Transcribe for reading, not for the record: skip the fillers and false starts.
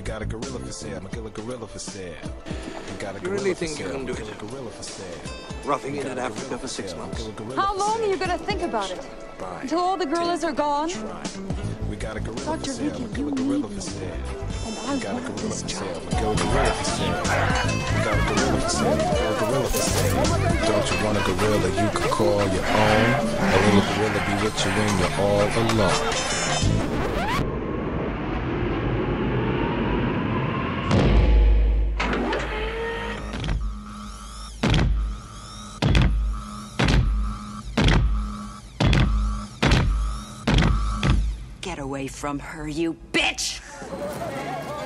got a gorilla for sale. A gorilla for sale. You really think you can do it? Gorilla for sale. Roughing it in Africa for 6 months. How long are you gonna think about it? Until all the gorillas are gone? We got a gorilla Dr. for sale. Vicky, you Gorilla need for sale. And I want this job. We got a gorilla for sale. We got a gorilla for sale. A gorilla for sale. Don't you want a gorilla you can call your own? A little gorilla be with you when you're all alone. Get away from her, you bitch!